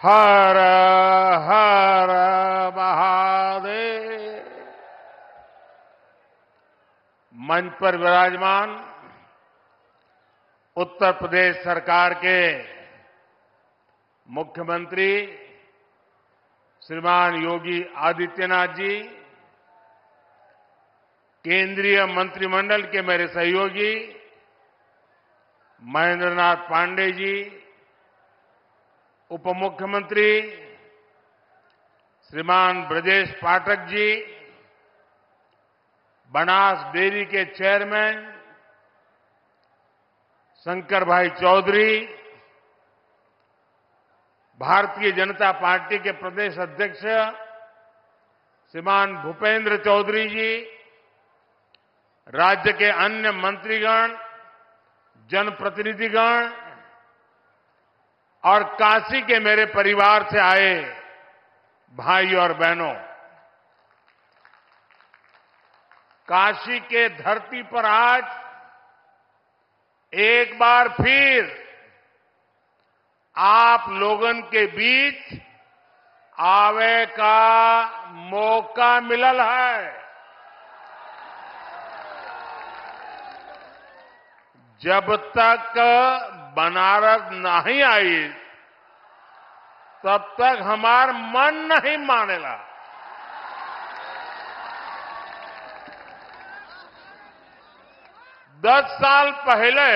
हर हर महादेव। मंच पर विराजमान उत्तर प्रदेश सरकार के मुख्यमंत्री श्रीमान योगी आदित्यनाथ जी, केंद्रीय मंत्रिमंडल के मेरे सहयोगी महेंद्र नाथ पांडे जी, उप मुख्यमंत्री श्रीमान ब्रजेश पाठक जी, बनास डेयरी के चेयरमैन शंकर भाई चौधरी, भारतीय जनता पार्टी के प्रदेश अध्यक्ष श्रीमान भूपेंद्र चौधरी जी, राज्य के अन्य मंत्रीगण, जनप्रतिनिधिगण और काशी के मेरे परिवार से आए भाई और बहनों, काशी के धरती पर आज एक बार फिर आप लोगन के बीच आवे का मौका मिलल है। जब तक बनारस नहीं आई तब तक हमार मन नहीं मानेला। दस साल पहले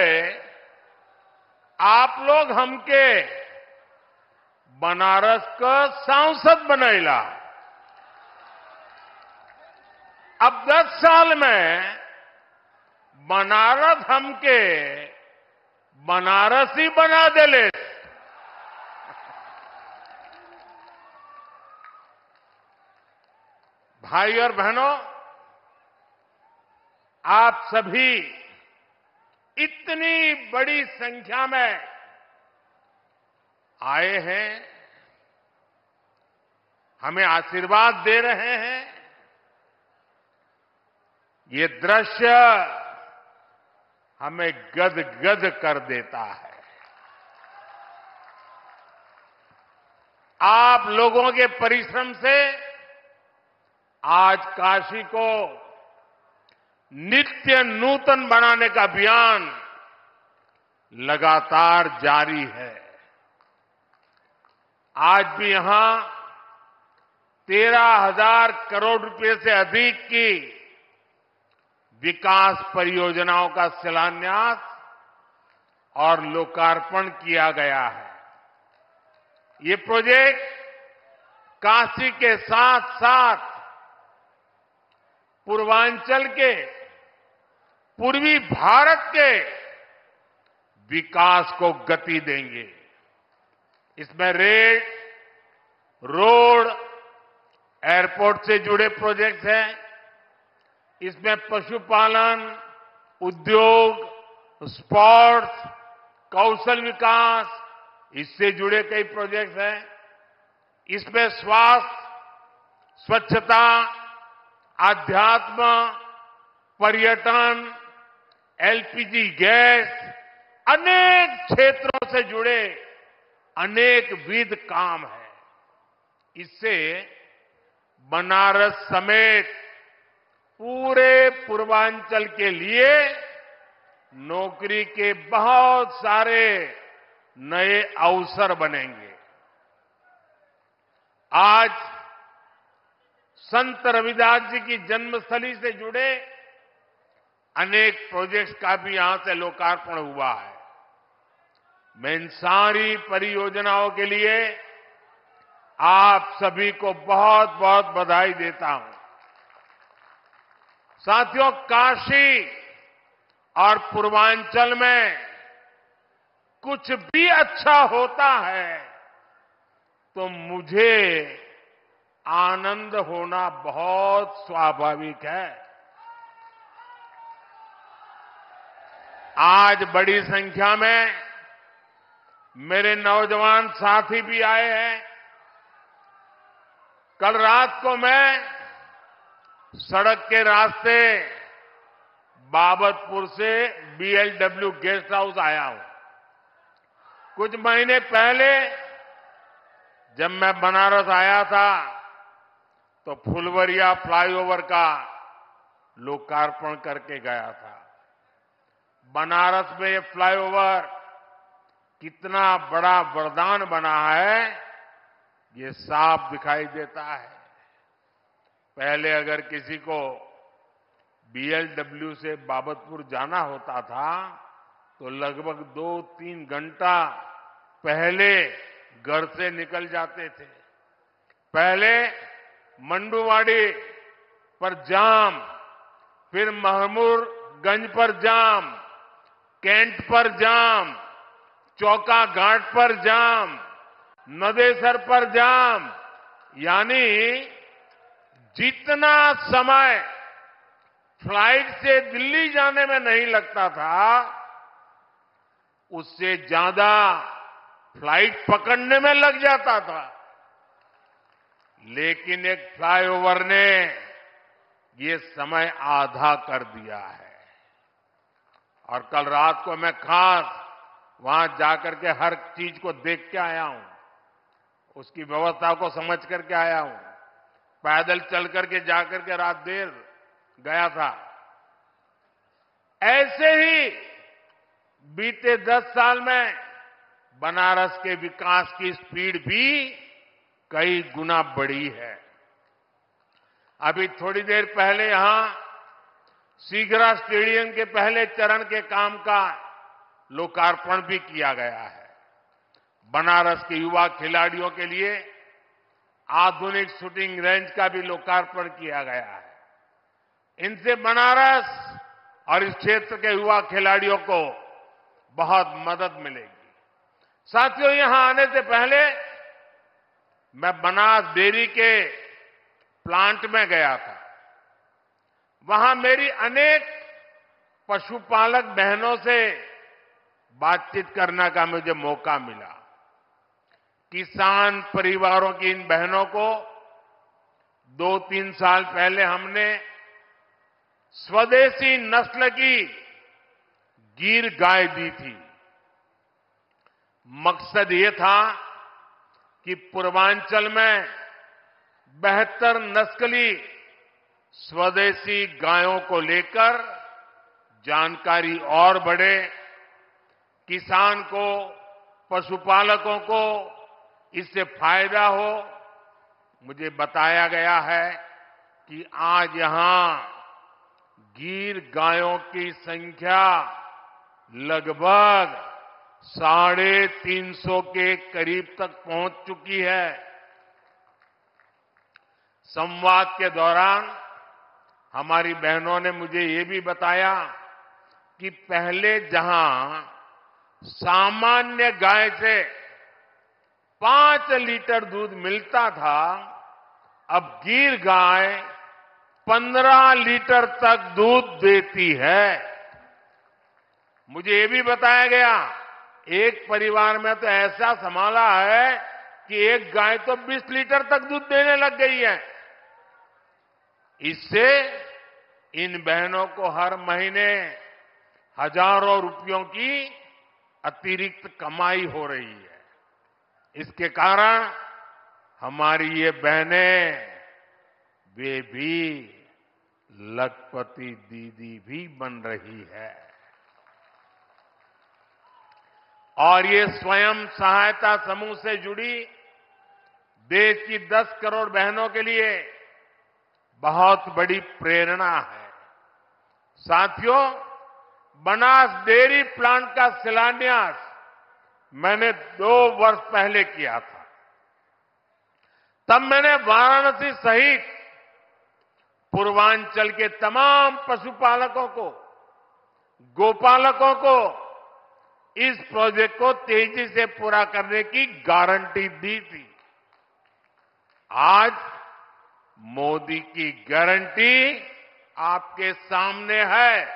आप लोग हमके बनारस का सांसद बनैला। अब 10 साल में बनारस हमके बनारसी बना देले। भाई और बहनों, आप सभी इतनी बड़ी संख्या में आए हैं, हमें आशीर्वाद दे रहे हैं। ये दृश्य हमें गदगद कर देता है। आप लोगों के परिश्रम से आज काशी को नित्य नूतन बनाने का अभियान लगातार जारी है। आज भी यहां 13,000 करोड़ रुपए से अधिक की विकास परियोजनाओं का शिलान्यास और लोकार्पण किया गया है। ये प्रोजेक्ट काशी के साथ साथ पूर्वांचल के, पूर्वी भारत के विकास को गति देंगे। इसमें रेल, रोड, एयरपोर्ट से जुड़े प्रोजेक्ट्स हैं। इसमें पशुपालन, उद्योग, स्पोर्ट्स, कौशल विकास, इससे जुड़े कई प्रोजेक्ट्स हैं। इसमें स्वास्थ्य, स्वच्छता, आध्यात्म, पर्यटन, एलपीजी गैस, अनेक क्षेत्रों से जुड़े अनेक विध काम हैं। इससे बनारस समेत पूरे पूर्वांचल के लिए नौकरी के बहुत सारे नए अवसर बनेंगे। आज संत रविदास जी की जन्मस्थली से जुड़े अनेक प्रोजेक्ट्स का भी यहां से लोकार्पण हुआ है। मैं इन सारी परियोजनाओं के लिए आप सभी को बहुत बहुत बधाई देता हूं। साथियों, काशी और पूर्वांचल में कुछ भी अच्छा होता है तो मुझे आनंद होना बहुत स्वाभाविक है। आज बड़ी संख्या में मेरे नौजवान साथी भी आए हैं। कल रात को मैं सड़क के रास्ते बाबतपुर से बीएलडब्ल्यू गेस्ट हाउस आया हूं। कुछ महीने पहले जब मैं बनारस आया था तो फुलवरिया फ्लाईओवर का लोकार्पण करके गया था। बनारस में ये फ्लाईओवर कितना बड़ा वरदान बना है, ये साफ दिखाई देता है। पहले अगर किसी को बीएलडब्ल्यू से बाबतपुर जाना होता था तो लगभग 2-3 घंटा पहले घर से निकल जाते थे। पहले मंडुवाड़ी पर जाम, फिर महमूदगंज पर जाम, कैंट पर जाम, चौका घाट पर जाम, नदेसर पर जाम, यानी जितना समय फ्लाइट से दिल्ली जाने में नहीं लगता था, उससे ज्यादा फ्लाइट पकड़ने में लग जाता था। लेकिन एक फ्लाईओवर ने ये समय आधा कर दिया है। और कल रात को मैं खास वहां जाकर के हर चीज को देख के आया हूं, उसकी व्यवस्था को समझ करके आया हूं। पैदल चल करके जाकर के रात देर गया था। ऐसे ही बीते 10 साल में बनारस के विकास की स्पीड भी कई गुना बढ़ी है। अभी थोड़ी देर पहले यहां सीगरा स्टेडियम के पहले चरण के काम का लोकार्पण भी किया गया है। बनारस के युवा खिलाड़ियों के लिए आधुनिक शूटिंग रेंज का भी लोकार्पण किया गया है। इनसे बनारस और इस क्षेत्र के युवा खिलाड़ियों को बहुत मदद मिलेगी। साथियों, यहां आने से पहले मैं बनास डेयरी के प्लांट में गया था। वहां मेरी अनेक पशुपालक बहनों से बातचीत करने का मुझे मौका मिला। किसान परिवारों की इन बहनों को 2-3 साल पहले हमने स्वदेशी नस्ल की गिर गाय दी थी। मकसद ये था कि पूर्वांचल में बेहतर नस्ली स्वदेशी गायों को लेकर जानकारी और बढ़े, किसान को, पशुपालकों को इससे फायदा हो। मुझे बताया गया है कि आज यहां गिर गायों की संख्या लगभग 350 के करीब तक पहुंच चुकी है। संवाद के दौरान हमारी बहनों ने मुझे ये भी बताया कि पहले जहां सामान्य गाय से 5 लीटर दूध मिलता था, अब गिर गाय 15 लीटर तक दूध देती है। मुझे ये भी बताया गया, एक परिवार में तो ऐसा संभाला है कि एक गाय तो 20 लीटर तक दूध देने लग गई है। इससे इन बहनों को हर महीने हजारों रुपयों की अतिरिक्त कमाई हो रही है। इसके कारण हमारी ये बहनें, वे भी लखपति दीदी भी बन रही है। और ये स्वयं सहायता समूह से जुड़ी देश की 10 करोड़ बहनों के लिए बहुत बड़ी प्रेरणा है। साथियों, बनास डेयरी प्लांट का शिलान्यास मैंने 2 वर्ष पहले किया था। तब मैंने वाराणसी सहित पूर्वांचल के तमाम पशुपालकों को, गोपालकों को इस प्रोजेक्ट को तेजी से पूरा करने की गारंटी दी थी। आज मोदी की गारंटी आपके सामने है।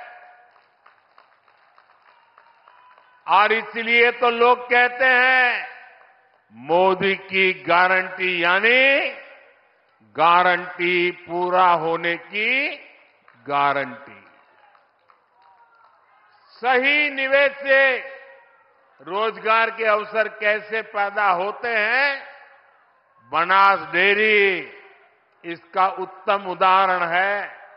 और इसलिए तो लोग कहते हैं, मोदी की गारंटी यानी गारंटी पूरा होने की गारंटी। सही निवेश से रोजगार के अवसर कैसे पैदा होते हैं, बनास डेयरी इसका उत्तम उदाहरण है।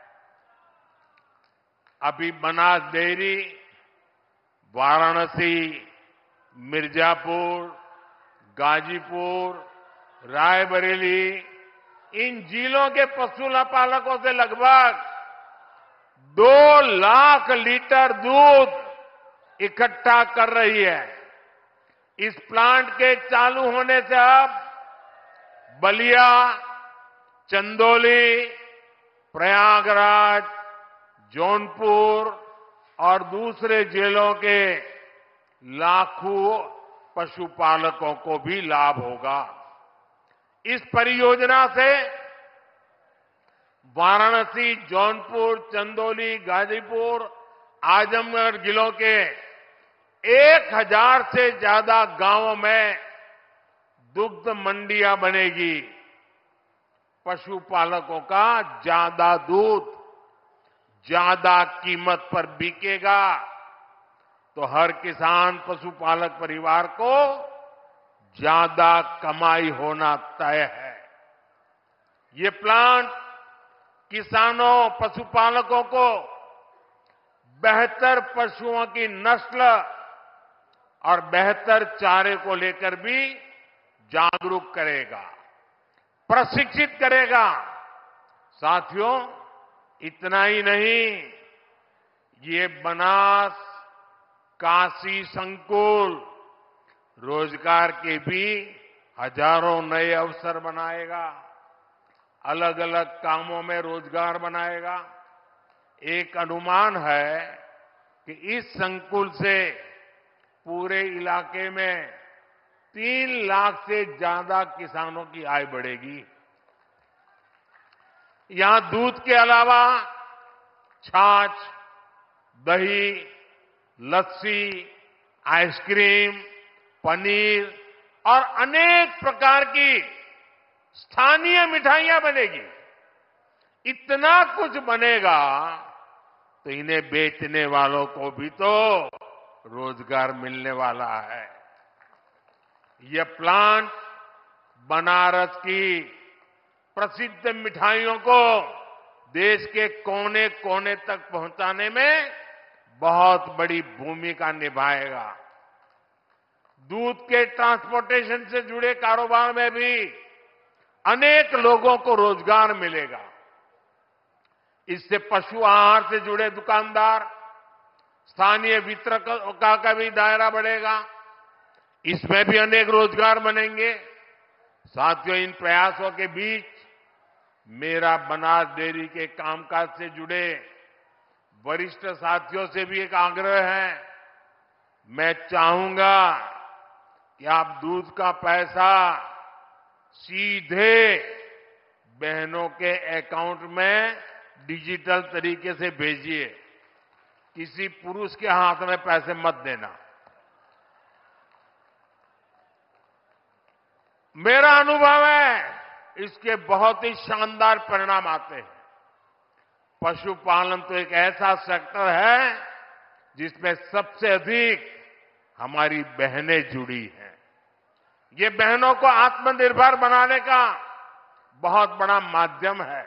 अभी बनास डेयरी वाराणसी, मिर्जापुर, गाजीपुर, रायबरेली इन जिलों के पशु पालकों से लगभग 2 लाख लीटर दूध इकट्ठा कर रही है। इस प्लांट के चालू होने से अब बलिया, चंदौली, प्रयागराज, जौनपुर और दूसरे जिलों के लाखों पशुपालकों को भी लाभ होगा। इस परियोजना से वाराणसी, जौनपुर, चंदौली, गाजीपुर, आजमगढ़ जिलों के 1000 से ज्यादा गांवों में दुग्ध मंडियां बनेगी। पशुपालकों का ज्यादा दूध ज्यादा कीमत पर बिकेगा तो हर किसान पशुपालक परिवार को ज्यादा कमाई होना तय है। ये प्लांट किसानों, पशुपालकों को बेहतर पशुओं की नस्ल और बेहतर चारे को लेकर भी जागरूक करेगा, प्रशिक्षित करेगा। साथियों, इतना ही नहीं, ये बनास काशी संकुल रोजगार के भी हजारों नए अवसर बनाएगा, अलग अलग कामों में रोजगार बनाएगा। एक अनुमान है कि इस संकुल से पूरे इलाके में 3 लाख से ज्यादा किसानों की आय बढ़ेगी। यहां दूध के अलावा छाछ, दही, लस्सी, आइसक्रीम, पनीर और अनेक प्रकार की स्थानीय मिठाइयां बनेगी। इतना कुछ बनेगा तो इन्हें बेचने वालों को भी तो रोजगार मिलने वाला है। यह प्लांट बनारस की प्रसिद्ध मिठाइयों को देश के कोने कोने तक पहुंचाने में बहुत बड़ी भूमिका निभाएगा। दूध के ट्रांसपोर्टेशन से जुड़े कारोबार में भी अनेक लोगों को रोजगार मिलेगा। इससे पशु आहार से जुड़े दुकानदार, स्थानीय वितरकों का भी दायरा बढ़ेगा। इसमें भी अनेक रोजगार बनेंगे। साथियों, इन प्रयासों के बीच मेरा बनास डेयरी के कामकाज से जुड़े वरिष्ठ साथियों से भी एक आग्रह है। मैं चाहूंगा कि आप दूध का पैसा सीधे बहनों के अकाउंट में डिजिटल तरीके से भेजिए। किसी पुरुष के हाथ में पैसे मत देना। मेरा अनुभव है, इसके बहुत ही शानदार परिणाम आते हैं। पशुपालन तो एक ऐसा सेक्टर है जिसमें सबसे अधिक हमारी बहनें जुड़ी हैं। ये बहनों को आत्मनिर्भर बनाने का बहुत बड़ा माध्यम है।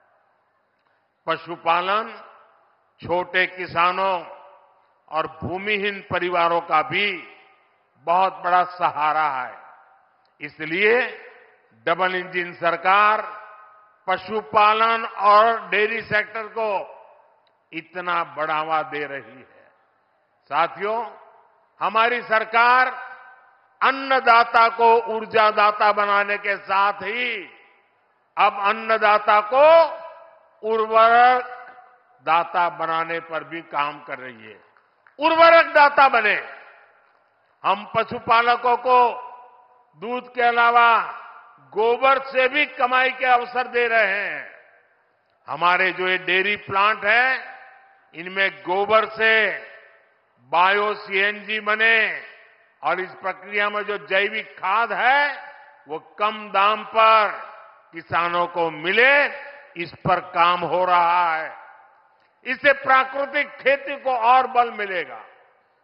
पशुपालन छोटे किसानों और भूमिहीन परिवारों का भी बहुत बड़ा सहारा है। इसलिए डबल इंजन सरकार पशुपालन और डेयरी सेक्टर को इतना बढ़ावा दे रही है। साथियों, हमारी सरकार अन्नदाता को ऊर्जादाता बनाने के साथ ही अब अन्नदाता को उर्वरक दाता बनाने पर भी काम कर रही है। उर्वरक दाता बने। हम पशुपालकों को दूध के अलावा गोबर से भी कमाई के अवसर दे रहे हैं। हमारे जो ये डेयरी प्लांट है, इनमें गोबर से बायो सीएनजी बने और इस प्रक्रिया में जो जैविक खाद है वो कम दाम पर किसानों को मिले, इस पर काम हो रहा है। इससे प्राकृतिक खेती को और बल मिलेगा।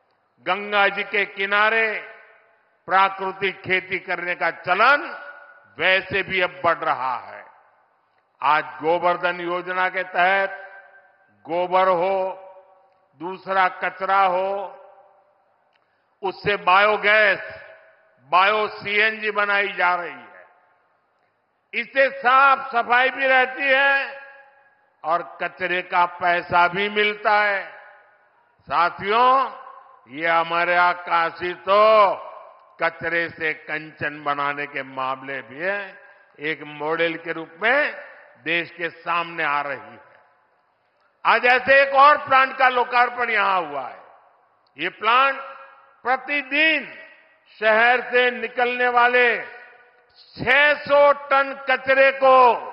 गंगा जी के किनारे प्राकृतिक खेती करने का चलन वैसे भी अब बढ़ रहा है। आज गोवर्धन योजना के तहत गोबर हो, दूसरा कचरा हो, उससे बायोगैस, बायो सीएनजी बनाई जा रही है। इससे साफ सफाई भी रहती है और कचरे का पैसा भी मिलता है। साथियों, ये हमारे यहाँ काशी तो कचरे से कंचन बनाने के मामले भी है, एक मॉडल के रूप में देश के सामने आ रही है। आज ऐसे एक और प्लांट का लोकार्पण यहां हुआ है। ये प्लांट प्रतिदिन शहर से निकलने वाले 600 टन कचरे को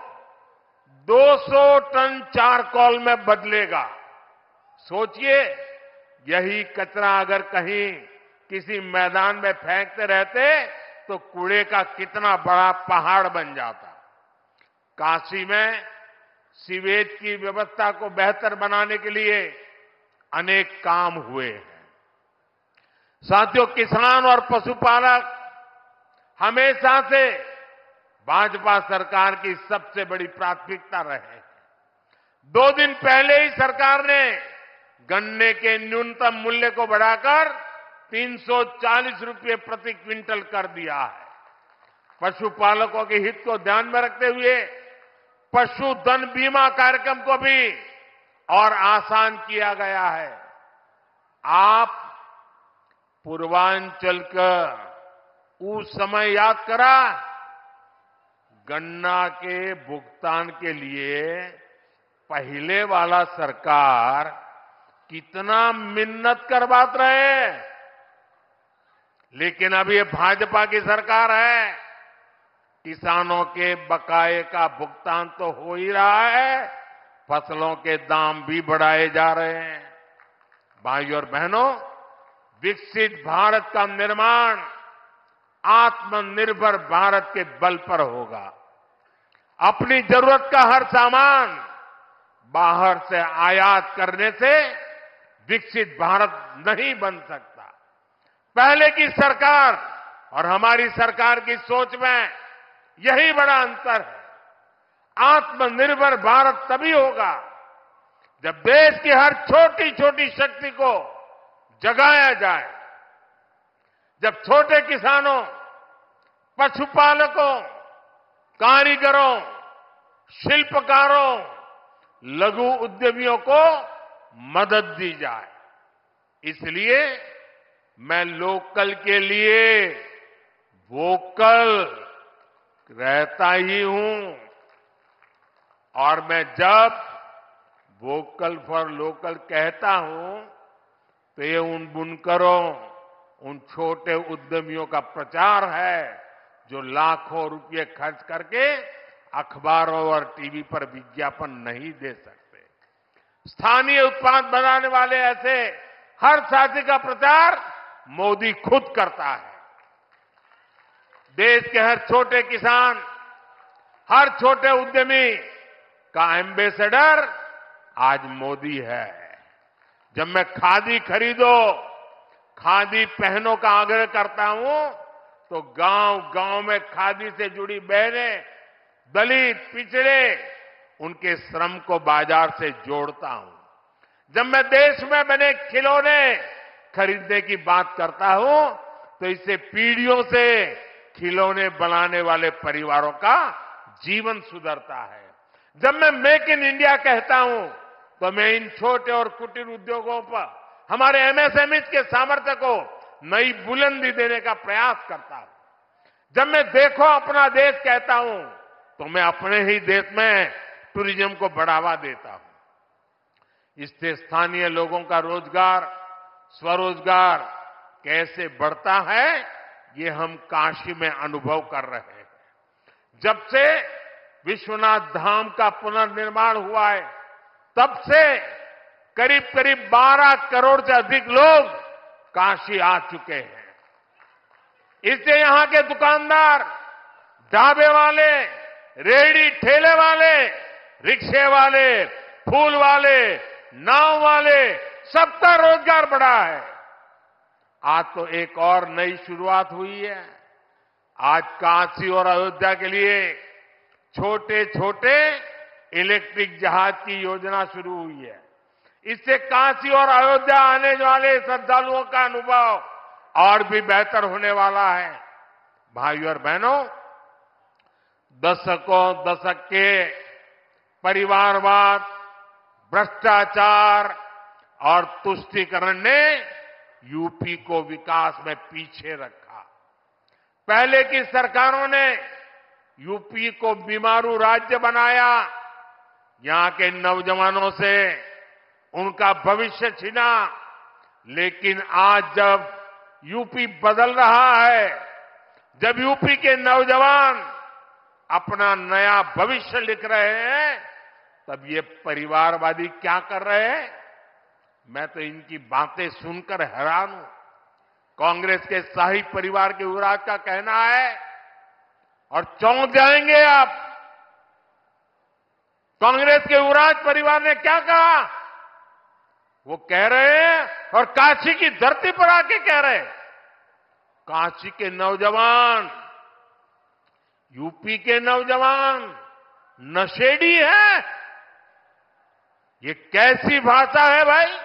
200 टन चारकोल में बदलेगा। सोचिए, यही कचरा अगर कहीं किसी मैदान में फेंकते रहते तो कूड़े का कितना बड़ा पहाड़ बन जाता। काशी में सीवेज की व्यवस्था को बेहतर बनाने के लिए अनेक काम हुए हैं। साथियों, किसान और पशुपालक हमेशा से भाजपा सरकार की सबसे बड़ी प्राथमिकता रहे हैं। 2 दिन पहले ही सरकार ने गन्ने के न्यूनतम मूल्य को बढ़ाकर 340 रुपये प्रति क्विंटल कर दिया है। पशुपालकों के हित को ध्यान में रखते हुए पशुधन बीमा कार्यक्रम को भी और आसान किया गया है। आप पूर्वांचल का उस समय याद करा, गन्ना के भुगतान के लिए पहले वाला सरकार कितना मिन्नत करवाते रहे, लेकिन अब ये भाजपा की सरकार है। किसानों के बकाये का भुगतान तो हो ही रहा है, फसलों के दाम भी बढ़ाए जा रहे हैं। भाइयों और बहनों, विकसित भारत का निर्माण आत्मनिर्भर भारत के बल पर होगा। अपनी जरूरत का हर सामान बाहर से आयात करने से विकसित भारत नहीं बन सकता। पहले की सरकार और हमारी सरकार की सोच में यही बड़ा अंतर है। आत्मनिर्भर भारत तभी होगा जब देश की हर छोटी छोटी शक्ति को जगाया जाए, जब छोटे किसानों, पशुपालकों, कारीगरों, शिल्पकारों, लघु उद्यमियों को मदद दी जाए। इसलिए मैं लोकल के लिए वोकल रहता ही हूं, और मैं जब वोकल फॉर लोकल कहता हूं तो ये उन बुनकरों, उन छोटे उद्यमियों का प्रचार है जो लाखों रुपए खर्च करके अखबारों और टीवी पर विज्ञापन नहीं दे सकते। स्थानीय उत्पाद बनाने वाले ऐसे हर साथी का प्रचार मोदी खुद करता है। देश के हर छोटे किसान, हर छोटे उद्यमी का एम्बेसडर आज मोदी है। जब मैं खादी खरीदो, खादी पहनो का आग्रह करता हूं तो गांव गांव में खादी से जुड़ी बहनें, दलित, पिछड़े, उनके श्रम को बाजार से जोड़ता हूं। जब मैं देश में बने खिलौने खरीदने की बात करता हूं तो इससे पीढ़ियों से खिलौने बनाने वाले परिवारों का जीवन सुधरता है। जब मैं मेक इन इंडिया कहता हूं तो मैं इन छोटे और कुटीर उद्योगों पर हमारे एमएसएमईज के सामर्थ्य को नई बुलंदी देने का प्रयास करता हूं। जब मैं देखो अपना देश कहता हूं तो मैं अपने ही देश में टूरिज्म को बढ़ावा देता हूं। इससे स्थानीय लोगों का रोजगार, स्वरोजगार कैसे बढ़ता है, ये हम काशी में अनुभव कर रहे हैं। जब से विश्वनाथ धाम का पुनर्निर्माण हुआ है, तब से करीब करीब 12 करोड़ से अधिक लोग काशी आ चुके हैं। इससे यहां के दुकानदार, ढाबे वाले, रेहड़ी ठेले वाले, रिक्शे वाले, फूल वाले, नाव वाले, सबका रोजगार बढ़ा है। आज तो एक और नई शुरुआत हुई है। आज काशी और अयोध्या के लिए छोटे छोटे इलेक्ट्रिक जहाज की योजना शुरू हुई है। इससे काशी और अयोध्या आने वाले श्रद्धालुओं का अनुभव और भी बेहतर होने वाला है। भाइयों और बहनों, दशक के परिवारवाद, भ्रष्टाचार और तुष्टीकरण ने यूपी को विकास में पीछे रखा। पहले की सरकारों ने यूपी को बीमारू राज्य बनाया, यहां के नौजवानों से उनका भविष्य छीना। लेकिन आज जब यूपी बदल रहा है, जब यूपी के नौजवान अपना नया भविष्य लिख रहे हैं, तब ये परिवारवादी क्या कर रहे हैं? मैं तो इनकी बातें सुनकर हैरान हूं। कांग्रेस के शाही परिवार के युवराज का कहना है, और चौंक जाएंगे आप, कांग्रेस के युवराज परिवार ने क्या कहा? वो कह रहे हैं, और काशी की धरती पर आके कह रहे हैं, काशी के नौजवान, यूपी के नौजवान नशेड़ी है। ये कैसी भाषा है भाई?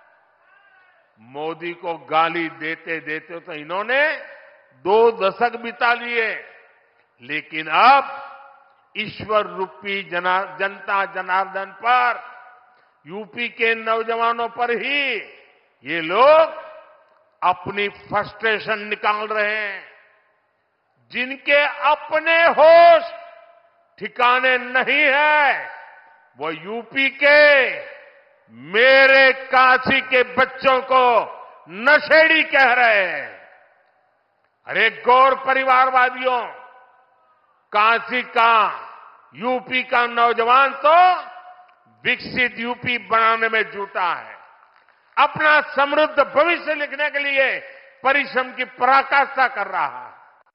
मोदी को गाली देते देते तो इन्होंने 2 दशक बिता लिए, लेकिन अब ईश्वर रूपी जनता जनार्दन पर, यूपी के नौजवानों पर ही ये लोग अपनी फ्रस्ट्रेशन निकाल रहे हैं। जिनके अपने होश ठिकाने नहीं है, वो यूपी के मेरे काशी के बच्चों को नशेड़ी कह रहे हैं। अरे गौर परिवारवादियों, काशी का, यूपी का नौजवान तो विकसित यूपी बनाने में जुटा है। अपना समृद्ध भविष्य लिखने के लिए परिश्रम की पराकाष्ठा कर रहा है।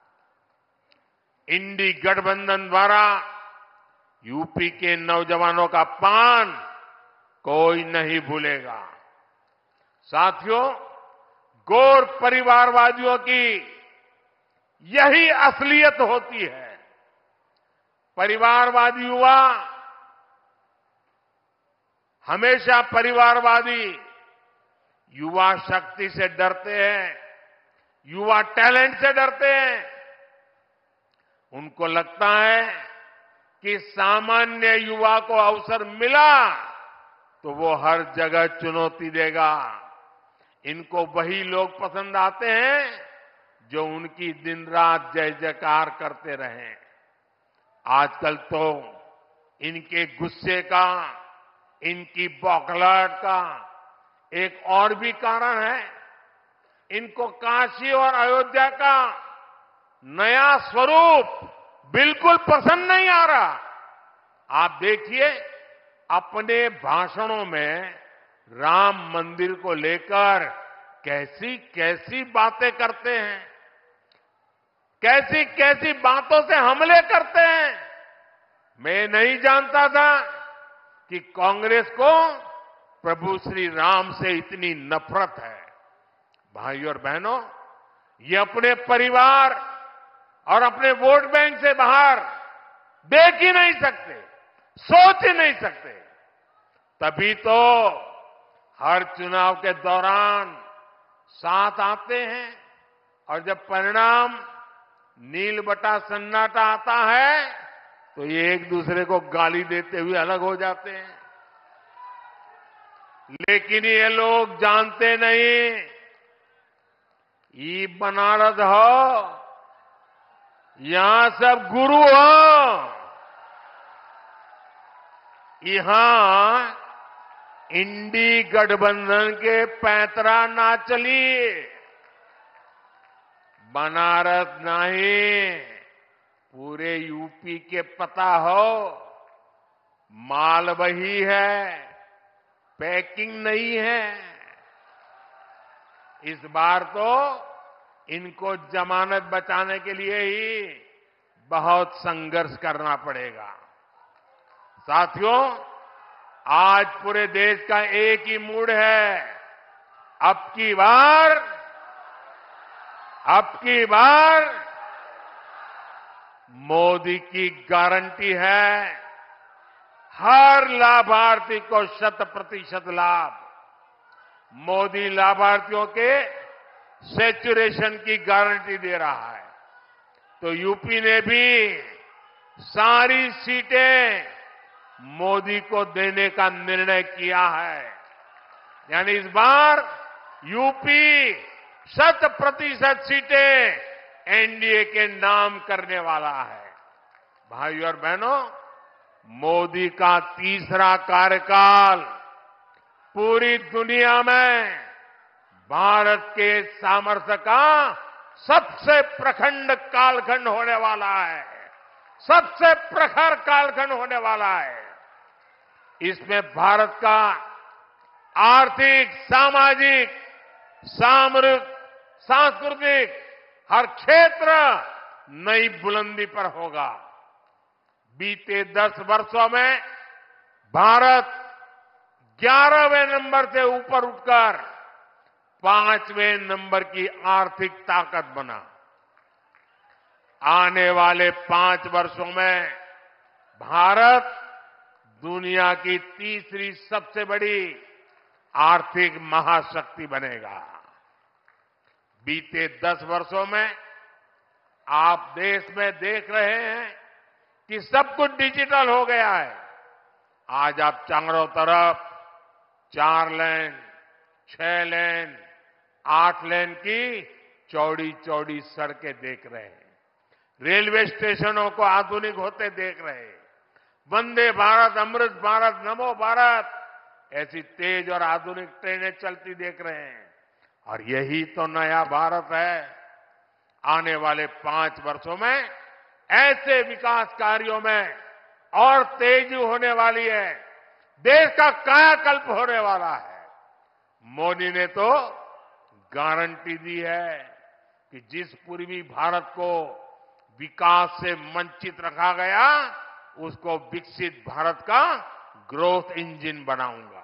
इंडी गठबंधन द्वारा यूपी के नौजवानों का पान कोई नहीं भूलेगा। साथियों, गौर परिवारवादियों की यही असलियत होती है। परिवारवादी युवा हमेशा परिवारवादी युवा शक्ति से डरते हैं, युवा टैलेंट से डरते हैं। उनको लगता है कि सामान्य युवा को अवसर मिला तो वो हर जगह चुनौती देगा। इनको वही लोग पसंद आते हैं जो उनकी दिन रात जय जयकार करते रहें। आजकल तो इनके गुस्से का, इनकी बौखलाहट का एक और भी कारण है। इनको काशी और अयोध्या का नया स्वरूप बिल्कुल पसंद नहीं आ रहा। आप देखिए, अपने भाषणों में राम मंदिर को लेकर कैसी कैसी बातें करते हैं, कैसी कैसी बातों से हमले करते हैं। मैं नहीं जानता था कि कांग्रेस को प्रभु श्री राम से इतनी नफरत है। भाइयों और बहनों, ये अपने परिवार और अपने वोट बैंक से बाहर देख ही नहीं सकते, सोच ही नहीं सकते। तभी तो हर चुनाव के दौरान साथ आते हैं, और जब परिणाम नील बटा सन्नाटा आता है तो ये एक दूसरे को गाली देते हुए अलग हो जाते हैं। लेकिन ये लोग जानते नहीं, ये बनारस हो, यहां सब गुरु हो। यहां इंडी गठबंधन के पैंतरा ना चली। बनारस नहीं, पूरे यूपी के पता हो, माल वही है, पैकिंग नहीं है। इस बार तो इनको जमानत बचाने के लिए ही बहुत संघर्ष करना पड़ेगा। साथियों, आज पूरे देश का एक ही मूड है, अब की बार मोदी की गारंटी है हर लाभार्थी को 100% लाभ। मोदी लाभार्थियों के सैचुरेशन की गारंटी दे रहा है। तो यूपी ने भी सारी सीटें मोदी को देने का निर्णय किया है। यानी इस बार यूपी 100% सीटें एनडीए के नाम करने वाला है। भाइयों और बहनों, मोदी का तीसरा कार्यकाल पूरी दुनिया में भारत के सामर्थ्य का सबसे प्रखंड कालखंड होने वाला है, सबसे प्रखर कालखंड होने वाला है। इसमें भारत का आर्थिक, सामाजिक, सांस्कृतिक हर क्षेत्र नई बुलंदी पर होगा। बीते 10 वर्षों में भारत 11वें नंबर से ऊपर उठकर 5वें नंबर की आर्थिक ताकत बना। आने वाले 5 वर्षों में भारत दुनिया की तीसरी सबसे बड़ी आर्थिक महाशक्ति बनेगा। बीते 10 वर्षों में आप देश में देख रहे हैं कि सब कुछ डिजिटल हो गया है। आज आप चारों तरफ 4 लेन, 6 लेन, 8 लेन की चौड़ी चौड़ी सड़कें देख रहे हैं। रेलवे स्टेशनों को आधुनिक होते देख रहे हैं। वंदे भारत, अमृत भारत, नमो भारत ऐसी तेज और आधुनिक ट्रेनें चलती देख रहे हैं। और यही तो नया भारत है। आने वाले 5 वर्षों में ऐसे विकास कार्यों में और तेजी होने वाली है। देश का कायाकल्प होने वाला है। मोदी ने तो गारंटी दी है कि जिस पूर्वी भारत को विकास से वंचित रखा गया, उसको विकसित भारत का ग्रोथ इंजन बनाऊंगा।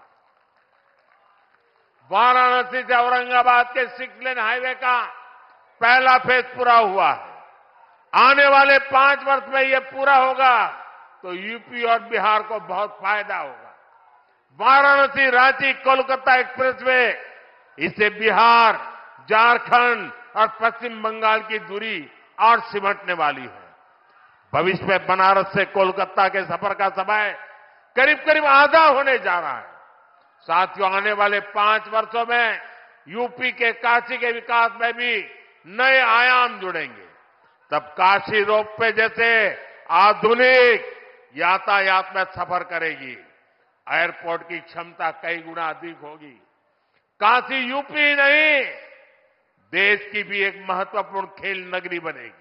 वाराणसी से औरंगाबाद के 6 लेन हाईवे का पहला फेज पूरा हुआ है। आने वाले 5 वर्ष में यह पूरा होगा तो यूपी और बिहार को बहुत फायदा होगा। वाराणसी, रांची, कोलकाता एक्सप्रेसवे, इससे बिहार, झारखंड और पश्चिम बंगाल की दूरी और सिमटने वाली है। भविष्य में बनारस से कोलकाता के सफर का समय करीब करीब आधा होने जा रहा है। साथियों, आने वाले 5 वर्षों में यूपी के काशी के विकास में भी नए आयाम जुड़ेंगे। तब काशी रोपवे जैसे आधुनिक यातायात में सफर करेगी। एयरपोर्ट की क्षमता कई गुना अधिक होगी। काशी यूपी नहीं, देश की भी एक महत्वपूर्ण खेल नगरी बनेगी।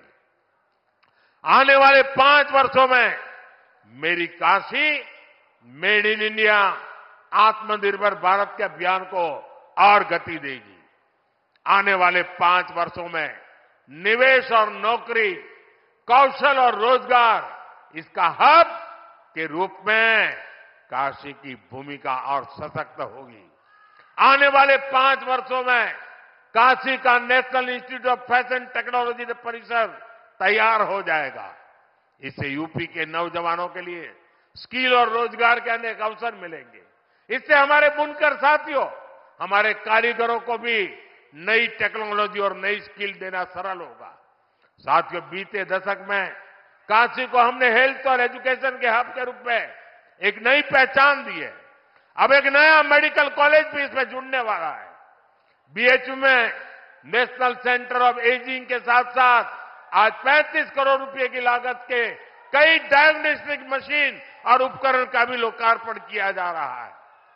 आने वाले 5 वर्षों में मेरी काशी मेड इन इंडिया, आत्मनिर्भर भारत के अभियान को और गति देगी। आने वाले 5 वर्षों में निवेश और नौकरी, कौशल और रोजगार, इसका हब के रूप में काशी की भूमिका और सशक्त होगी। आने वाले 5 वर्षों में काशी का national institute of fashion technology परिसर तैयार हो जाएगा। इससे यूपी के नौजवानों के लिए स्किल और रोजगार के अनेक अवसर मिलेंगे। इससे हमारे बुनकर साथियों, हमारे कारीगरों को भी नई टेक्नोलॉजी और नई स्किल देना सरल होगा। साथियों, बीते दशक में काशी को हमने हेल्थ और एजुकेशन के हब के रूप में एक नई पहचान दी है। अब एक नया मेडिकल कॉलेज भी इसमें जुड़ने वाला है। बीएचयू में नेशनल सेंटर ऑफ एजिंग के साथ साथ आज 35 करोड़ रुपए की लागत के कई डायग्नोस्टिक मशीन और उपकरण का भी लोकार्पण किया जा रहा है।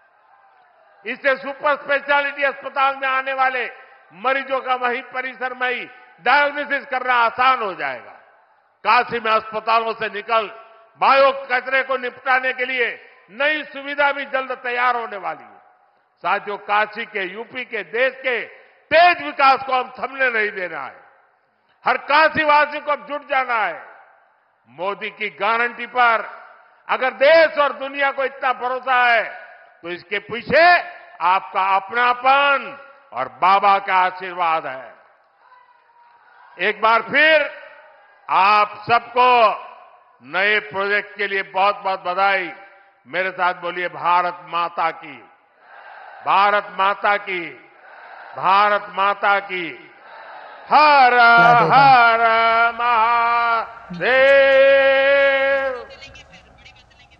इससे सुपर स्पेशलिटी अस्पताल में आने वाले मरीजों का वही परिसर में ही डायग्नोसिस करना आसान हो जाएगा। काशी में अस्पतालों से निकल बायो कचरे को निपटाने के लिए नई सुविधा भी जल्द तैयार होने वाली है। साथियों, काशी के, यूपी के, देश के तेज विकास को अब थमने नहीं देना है। हर काशीवासी को अब जुट जाना है। मोदी की गारंटी पर अगर देश और दुनिया को इतना भरोसा है तो इसके पीछे आपका अपनापन और बाबा का आशीर्वाद है। एक बार फिर आप सबको नए प्रोजेक्ट के लिए बहुत बहुत बधाई। मेरे साथ बोलिए भारत माता की, भारत माता की, भारत माता की। हर हर